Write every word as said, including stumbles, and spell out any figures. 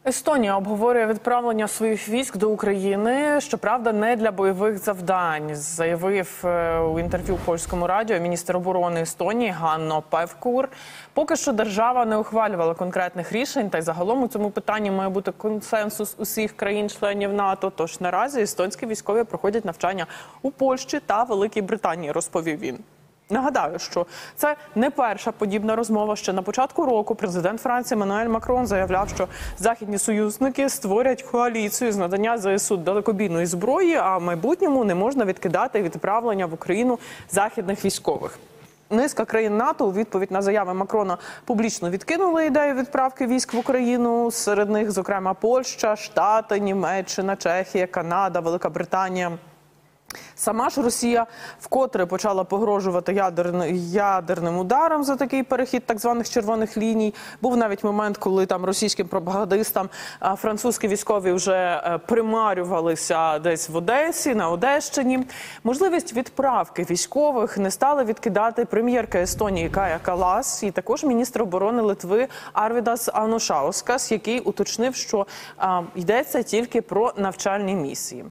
Естонія обговорює відправлення своїх військ до України, щоправда, не для бойових завдань, заявив у інтерв'ю польському радіо міністр оборони Естонії Ганно Певкур. Поки що держава не ухвалювала конкретних рішень, та й загалом у цьому питанні має бути консенсус усіх країн-членів НАТО. Тож наразі естонські військові проходять навчання у Польщі та Великій Британії, розповів він. Нагадаю, що це не перша подібна розмова. Ще на початку року президент Франції Еммануель Макрон заявляв, що західні союзники створять коаліцію з надання ЗСУ далекобійної зброї, а в майбутньому не можна відкидати відправлення в Україну західних військових. Низка країн НАТО у відповідь на заяви Макрона публічно відкинули ідею відправки військ в Україну. Серед них, зокрема, Польща, Штати, Німеччина, Чехія, Канада, Велика Британія. Сама ж Росія вкотре почала погрожувати ядерним, ядерним ударом за такий перехід так званих червоних ліній. Був навіть момент, коли там російським пропагандистам французькі військові вже примарювалися десь в Одесі, на Одещині. Можливість відправки військових не стали відкидати прем'єрка Естонії Кая Калас і також міністр оборони Литви Арвідас Анушаускас, який уточнив, що а, йдеться тільки про навчальні місії.